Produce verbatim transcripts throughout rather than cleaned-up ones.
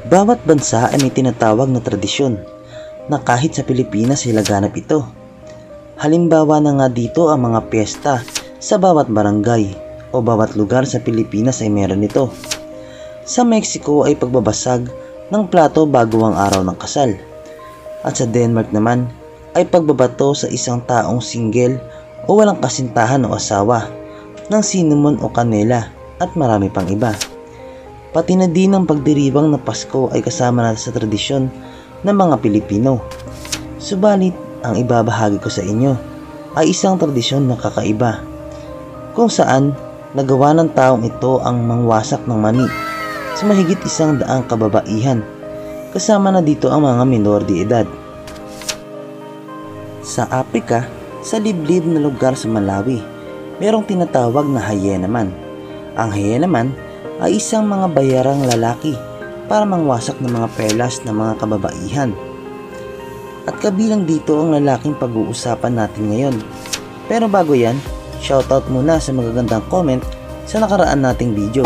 Bawat bansa ay may tinatawag na tradisyon na kahit sa Pilipinas ay laganap ito. Halimbawa na nga dito ang mga piyesta sa bawat barangay o bawat lugar sa Pilipinas ay meron nito. Sa Mexico ay pagbabasag ng plato bago ang araw ng kasal. At sa Denmark naman ay pagbabato sa isang taong single o walang kasintahan o asawa ng cinnamon o kanela at marami pang iba. Pati na din ang pagdiriwang ng Pasko ay kasama na sa tradisyon ng mga Pilipino. Subalit, ang ibabahagi ko sa inyo ay isang tradisyon na kakaiba, kung saan nagawa ng taong ito ang mangwasak ng mani sa mahigit isang daang kababaihan, kasama na dito ang mga minor de edad. Sa Africa, sa liblib na lugar sa Malawi, merong tinatawag na hyena man. Ang hyena man ay isang mga bayarang lalaki para mangwasak ng mga perlas ng mga kababaihan. At kabilang dito ang lalaking pag-uusapan natin ngayon. Pero bago yan, shoutout muna sa magagandang comment sa nakaraan nating video.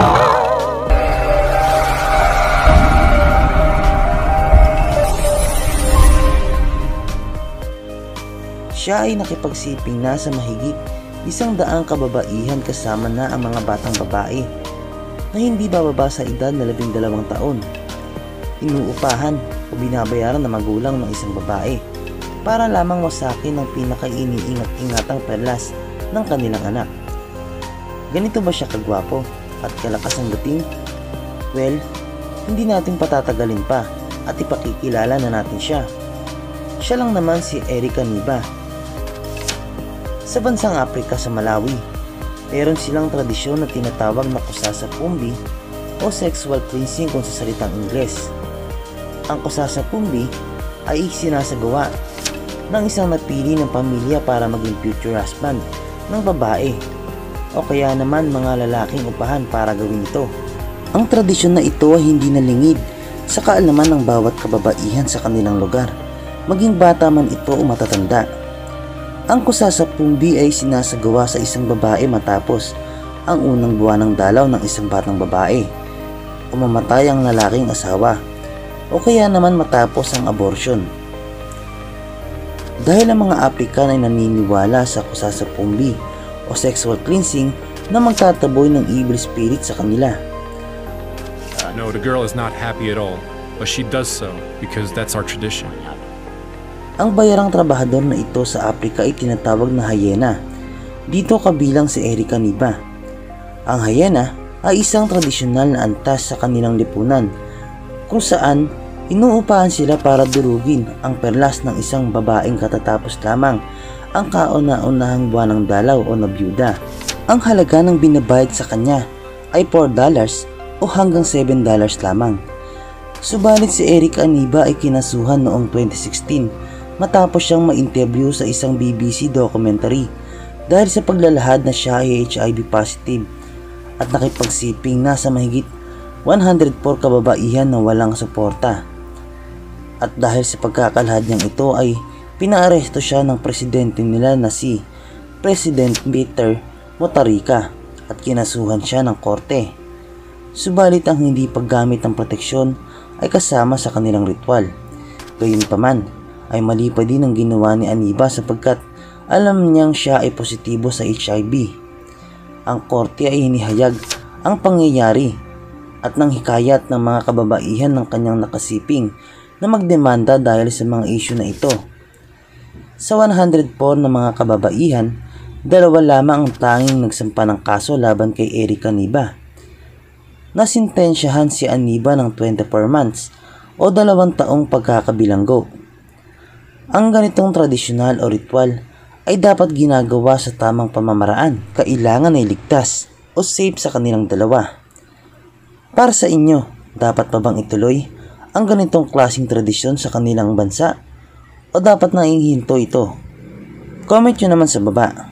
Siya ay nakipagsiping na sa mahigit isang daang kababaihan kasama na ang mga batang babae na hindi bababa sa edad na labing dalawang taon. Inuupahan o binabayaran na magulang ng isang babae para lamang wasakin ang pinaka-iniingat-ingatang perlas ng kanilang anak. Ganito ba siya kagwapo at kalakas ang dating? Well, hindi natin patatagalin pa at ipakikilala na natin siya. Siya lang naman si Erica Niba. Sa bansang Africa sa Malawi, meron silang tradisyon na tinatawag na kusasa-pumbi o sexual cleansing kung sa salitang Ingles. Ang kusasa-pumbi ay isinasagawa ng isang napili ng pamilya para maging future husband ng babae o kaya naman mga lalaking upahan para gawin ito. Ang tradisyon na ito ay hindi nalingid sa kaalaman ng bawat kababaihan sa kanilang lugar, maging bata man ito o matatanda. Ang kusasa-pumbi ay sinasagawa sa isang babae matapos ang unang buwan ng dalaw ng isang batang babae o mamatay ang lalaking asawa o kaya naman matapos ang abortion. Dahil ang mga African ay naniniwala sa kusasa-pumbi o sexual cleansing na magtataboy ng evil spirit sa kanila. Uh, no, the girl is not happy at all, but she does so because that's our tradition. Ang bayarang trabahador na ito sa Africa ay tinatawag na hyena. Dito kabilang si Erica Niba. Ang hyena ay isang tradisyonal na antas sa kanilang lipunan kung saan inuupahan sila para durugin ang perlas ng isang babaeng katatapos lamang ang kauna-unahang buwan ng dalaw o nabiyuda. Ang halaga ng binabayad sa kanya ay four dollars o hanggang seven dollars lamang. Subalit si Erica Niba ay kinasuhan noong twenty sixteen matapos siyang ma-interview sa isang B B C documentary dahil sa paglalahad na siya ay H I V positive at nakipagsiping na sa mahigit one hundred four kababaihan na walang suporta. At dahil sa pagkakalahad niyang ito ay pinaaresto siya ng presidente nila na si President Peter Mutharika at kinasuhan siya ng korte. Subalit ang hindi paggamit ng proteksyon ay kasama sa kanilang ritual. Gayunpaman ay mali pa din ang ginawa ni Aniba sapagkat alam niyang siya ay positibo sa H I V. Ang korte ay hinihayag ang pangyayari at nang hikayat ng mga kababaihan ng kanyang nakasiping na magdemanda dahil sa mga issue na ito. Sa one hundred four na mga kababaihan, dalawa lamang ang tanging nagsampa ng kaso laban kay Erica Niba. Nasintensyahan si Aniba ng twenty-four months o dalawang taong pagkakabilanggo. Ang ganitong tradisyonal o ritual ay dapat ginagawa sa tamang pamamaraan. Kailangan ay ligtas o safe sa kanilang dalawa. Para sa inyo, dapat pa bang ituloy ang ganitong klaseng tradisyon sa kanilang bansa o dapat na ihinto ito? Comment nyo naman sa baba.